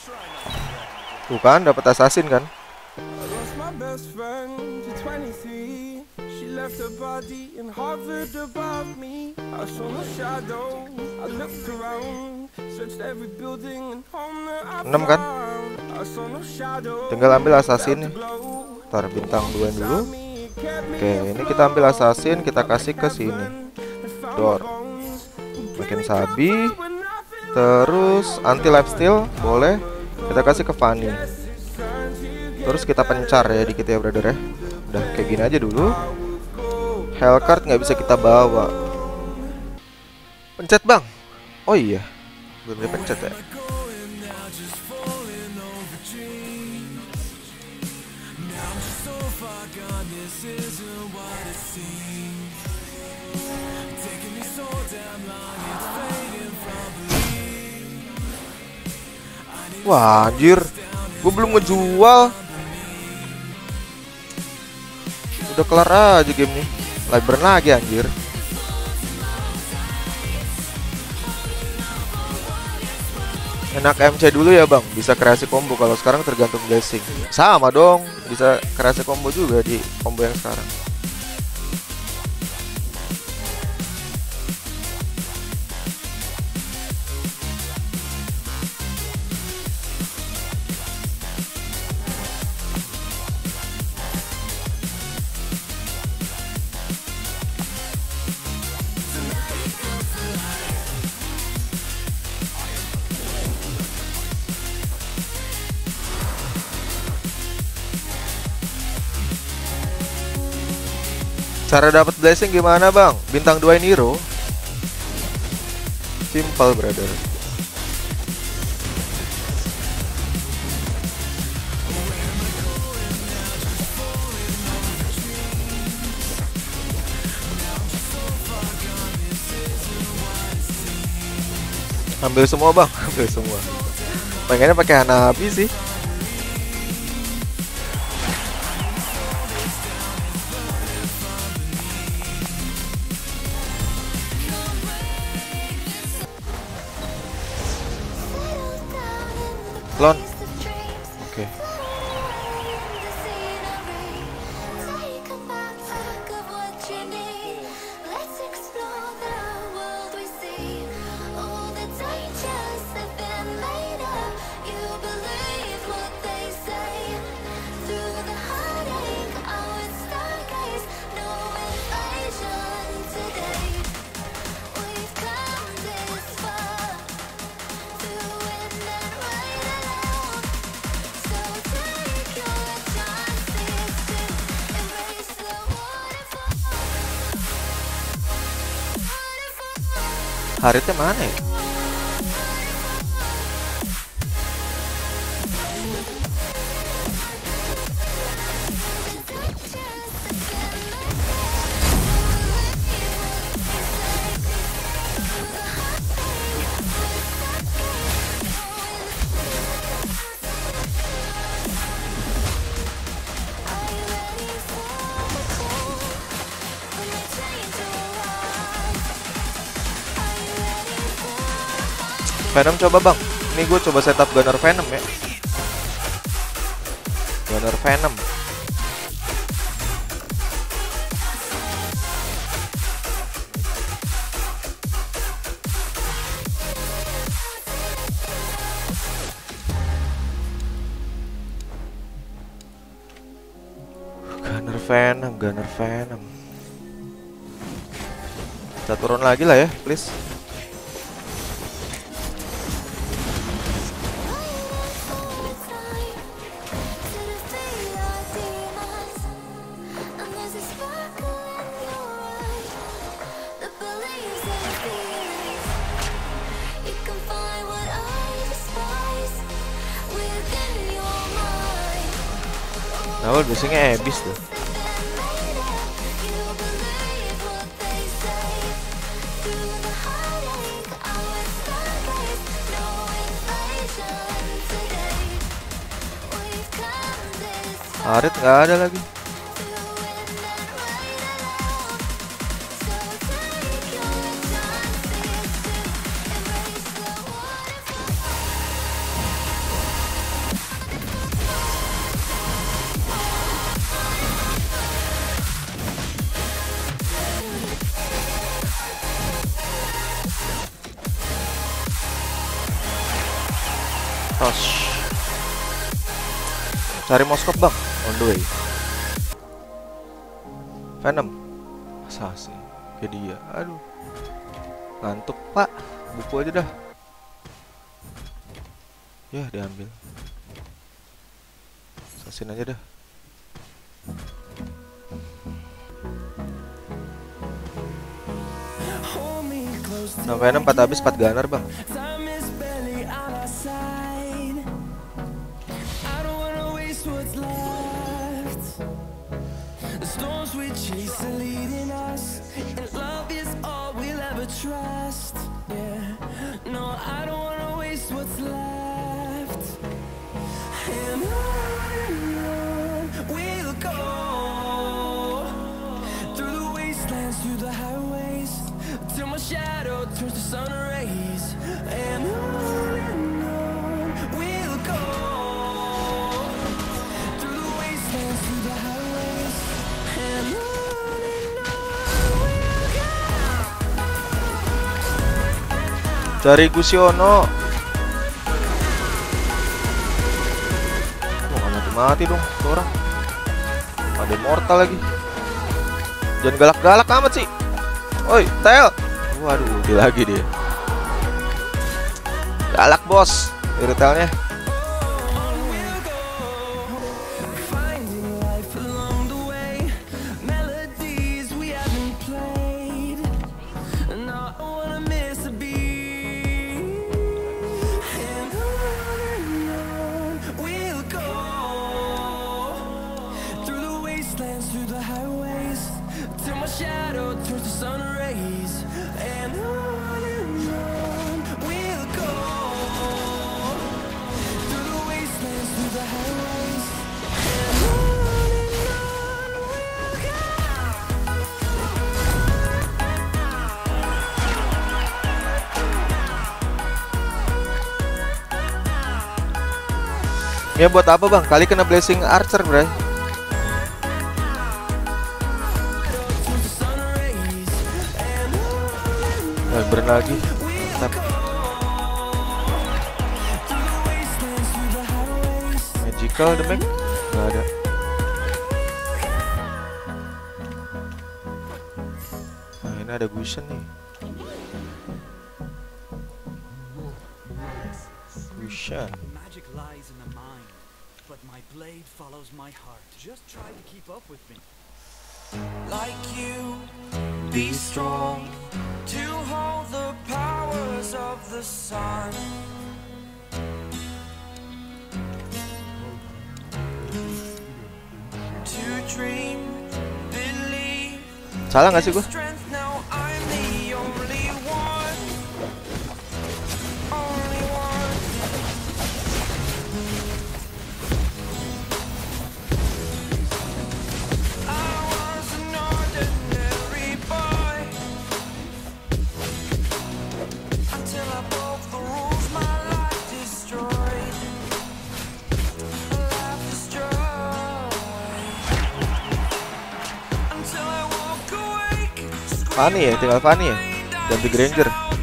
Tuh kan, dapat assassin kan? Enam kan? Tinggal ambil assassin nih. Ntar bintang 2 dulu. Oke, ini kita ambil assassin, kita kasih ke sini. Door. Makin sabi. Terus anti lifesteal boleh. Kita kasih ke Fanny. Terus kita pencar ya dikit ya brother ya. Udah kayak gini aja dulu. Hellcard nggak bisa kita bawa. Pencet bang. Oh iya, belum dipencet ya. Wah anjir, gue belum ngejual. Udah kelar aja game nih. Live burn lagi anjir. Enak MC dulu ya bang, bisa kreasi combo. Kalau sekarang tergantung blessing. Sama dong, bisa kreasi combo juga di combo yang sekarang. Cara dapat blessing gimana bang? Bintang 2 hero. Simple brother. Ambil semua bang, ambil semua. Pengennya pakai Hanabi sih. Lon. Oke. Haritnya mana ya? Venom coba bang. Ini gue coba setup Gunner Venom ya. Gunner Venom. Gunner Venom, Gunner Venom. Kita turun lagi lah ya, please. Awal biasanya habis tuh. Harit nggak ada lagi. Tos. Cari Moskop bang, on the way. Venom. Masa sih? Kayak dia. Aduh. Ngantuk pak. Buku aja dah. Ya diambil. Sasin aja dah. Nah, Venom 4 habis 4 gunner bang. Shadow turns to sun rays, and on we'll go through the wastelands, through the highways, and on we'll go. Cari Gusiono. Nggak mati-mati dong tuh orang. Ada mortal lagi. Jangan galak-galak amat sih. Oi, Tail. Waduh, ulti lagi dia. Galak bos, iritelnya. Ya buat apa bang? Kali kena blessing archer bray. Burn lagi. Mantap. Magical damage? Nggak ada. Nah ini ada Gusion nih. Gusion. But my blade follows my heart. Just try to keep up with me. Like you, be strong to hold the powers of the sun. To dream, believe. Salah nggak sih gua? Fanny ya, tinggal Fanny ya. Ganti Granger.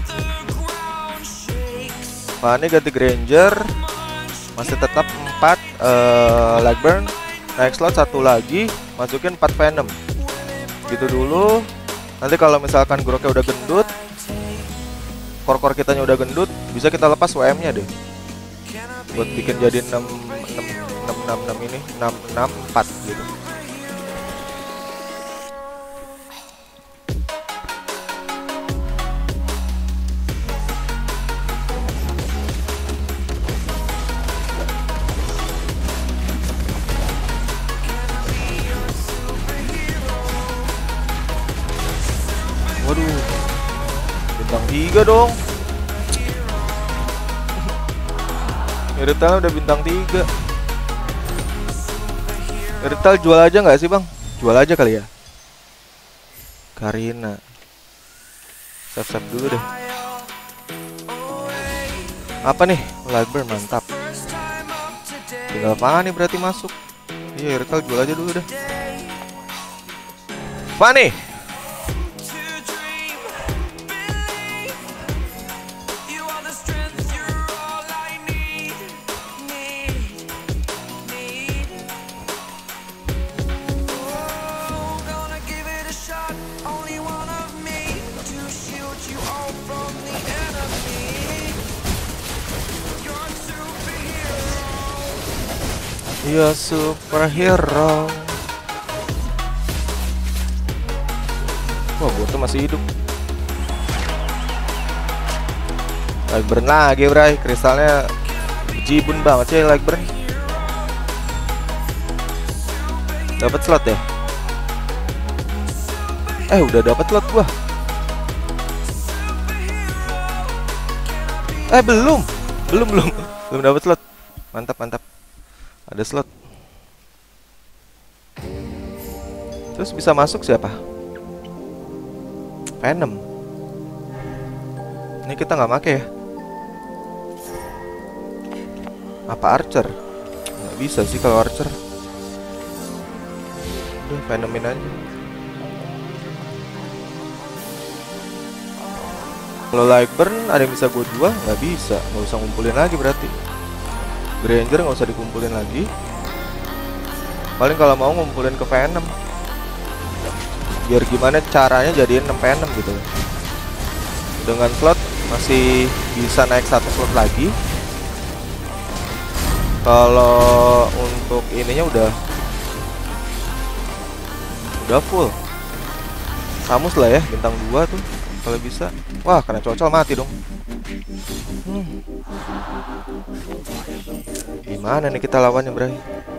Fanny ganti Granger. Masih tetap 4 Lightburn. Naik slot 1 lagi, masukin 4 Venom. Gitu dulu. Nanti kalau misalkan Groknya udah gendut, core-core kitanya udah gendut, bisa kita lepas WM-nya deh. Buat bikin jadi 6 ini, 6 4 gitu. Waduh, bintang 3 dong. Irrital udah bintang 3. Irrital jual aja nggak sih bang? Jual aja kali ya. Karina, save dulu deh. Apa nih? Lightburn mantap. Tinggal Fanny berarti masuk. Iya, Irrital jual aja dulu deh. Fanny. Ya superhero. Wah, botnya masih hidup. Lightburn lagi, bray. Kristalnya jibun banget sih Lightburn. Dapat slot ya? Udah dapat slot gua. Belum dapat slot. Mantap. Ada slot. Terus bisa masuk siapa? Venom. Ini kita nggak make ya? Apa Archer? Nggak bisa sih kalau Archer. Udah Venomin aja. Kalau Lightburn ada yang bisa gue jual? Nggak bisa, nggak usah ngumpulin lagi berarti. Granger nggak usah dikumpulin lagi. Paling kalau mau ngumpulin ke Venom. Biar gimana caranya jadiin 6 Venom gitu. Dengan slot masih bisa naik 1 slot lagi. Kalau untuk ininya udah full. Samus lah ya, bintang 2 tuh kalau bisa. Wah, karena cocol mati dong. Gimana nih kita lawannya, Bray?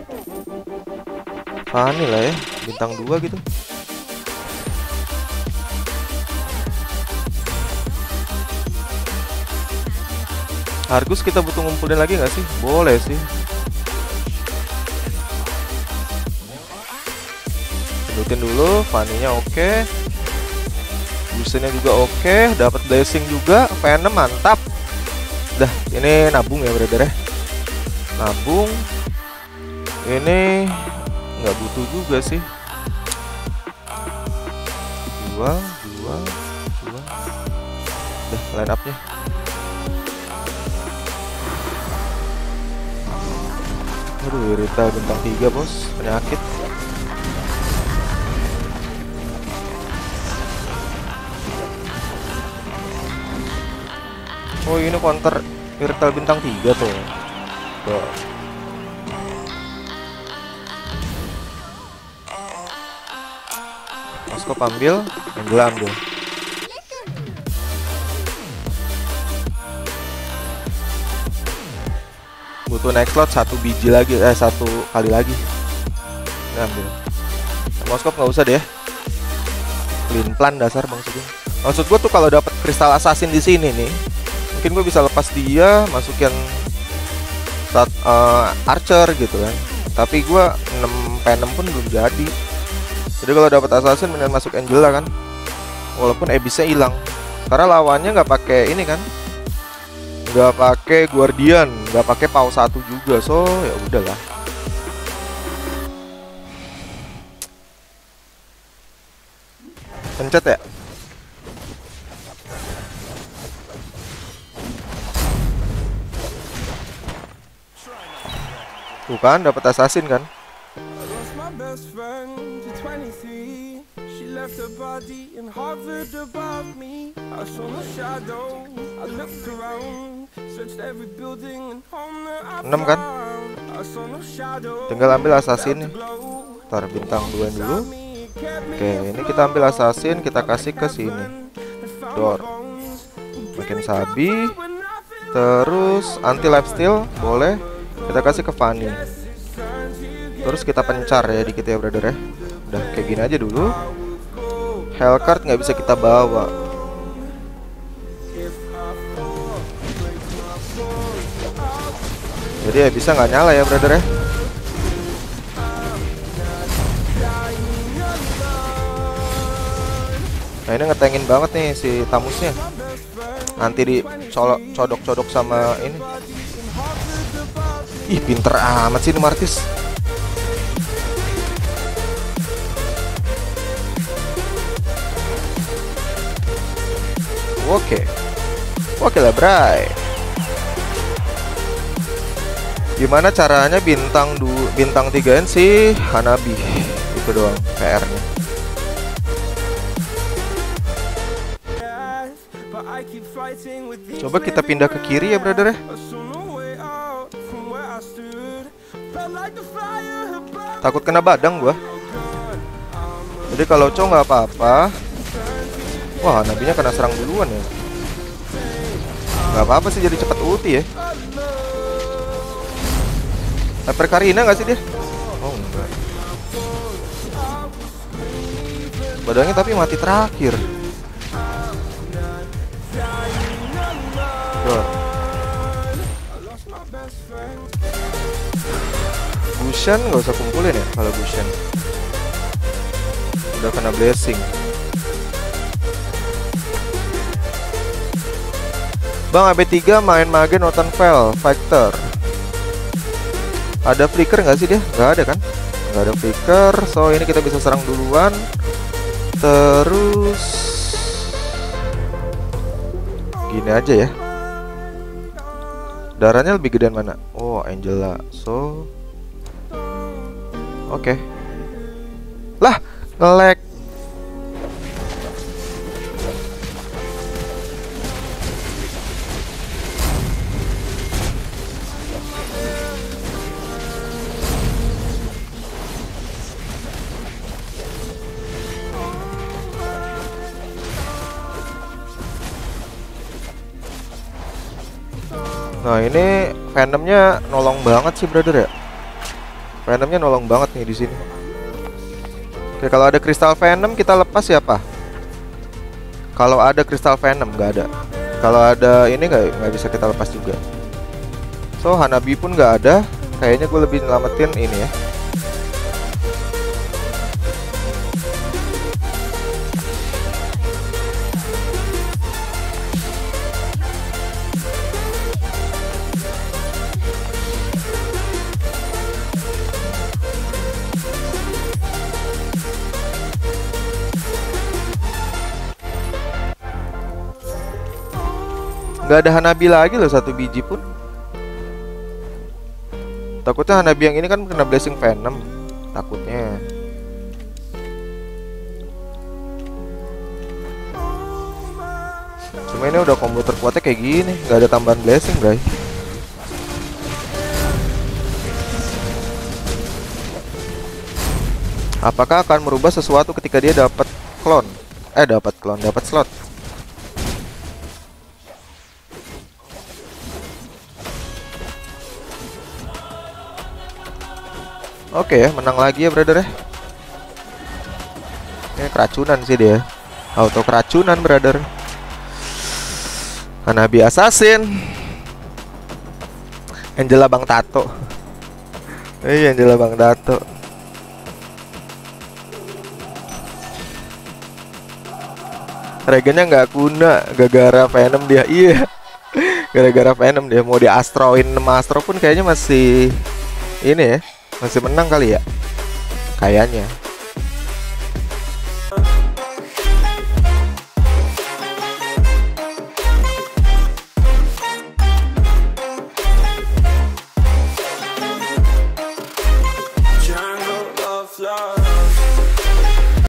Fanny lah ya, bintang 2 gitu. Argus kita butuh ngumpulin lagi nggak sih? Boleh sih. Sebutin dulu, Fanny-nya oke. Busennya juga oke, dapat blessing juga, Venom mantap. Dah, ini nabung ya brother ya. Nabung. Ini nggak butuh juga sih. Dua. Dah, line up-nya. Aduh, Rita bintang 3 bos, penyakit. Oh, ini counter Irtal bintang 3 tuh. Tuh. Moskop ambil, Angela ambil. Butuh next slot 1 biji lagi, 1 kali lagi. Ini ambil. Moskop nggak usah deh. Clean plan dasar Bang Sugeng. Maksud gua tuh kalau dapat kristal assassin di sini nih, mungkin gue bisa lepas dia, masukin Archer gitu kan. Tapi gue 6 Venom pun belum jadi. Jadi kalau dapat assassin mending masuk Angela kan. Walaupun Abyssnya hilang. Karena lawannya nggak pakai ini kan. Nggak pakai Guardian, nggak pakai PAW 1 juga. So ya udahlah. Pencet ya. Tuh kan, dapat assassin kan? Enam kan? Tinggal ambil assassin. Ntar bintang 2 dulu. Oke, ini kita ambil assassin, kita kasih ke sini. Door. Makin sabi. Terus anti lifesteal boleh. Kita kasih ke Fanny. Terus kita pencar ya dikit ya brother ya. Udah kayak gini aja dulu. Hellcard nggak bisa kita bawa. Jadi ya bisa nggak nyala ya brother ya. Nah ini ngetengin banget nih si Tamusnya. Nanti dicodok-codok sama ini. Ih, pinter amat sih ini Martis. Oke lah, Bray. Gimana caranya bintang 3-in si Hanabi? Itu doang PR-nya. Coba kita pindah ke kiri ya, brother ya. Takut kena badang gua. Jadi kalau Chow nggak apa-apa. Wah, Hanabinya kena serang duluan ya. Nggak apa-apa sih, jadi cepat ulti ya. Hyper Karina nggak sih dia? Oh enggak. Badangnya tapi mati terakhir. Gushan nggak usah kumpulin ya kalau Gushan. Udah kena blessing. Bang, AB3 main mage Northern Vale Fighter. Ada flicker nggak sih dia? Nggak ada kan? Nggak ada flicker. So ini kita bisa serang duluan. Terus gini aja ya. Darahnya lebih gedean mana? Oh, Angela. So oke. Lah, nge-lag. Nah, ini Venomnya nolong banget sih, brother ya. Venomnya nolong banget nih di sini. Oke, kalau ada Crystal Venom kita lepas siapa? Kalau ada Crystal Venom nggak ada. Kalau ada ini nggak bisa kita lepas juga. So Hanabi pun nggak ada. Kayaknya gue lebih nyelamatin ini ya. Nggak ada Hanabi lagi loh, satu biji pun. Takutnya Hanabi yang ini kan kena blessing Venom. Takutnya. Cuma ini udah combo terkuatnya kayak gini, nggak ada tambahan blessing, guys. Apakah akan merubah sesuatu ketika dia dapat klon? Dapat slot. Oke ya, menang lagi ya, brother ya. Ini keracunan sih dia. Auto keracunan, brother. Hanabi Assassin. Angela Bang Tato. Iya, Angela Bang Tato. Regennya nggak guna gara-gara Venom dia. Iya. Gara-gara Venom dia mau di astroin sama Astro pun kayaknya masih ini ya. Masih menang kali ya. Kayaknya.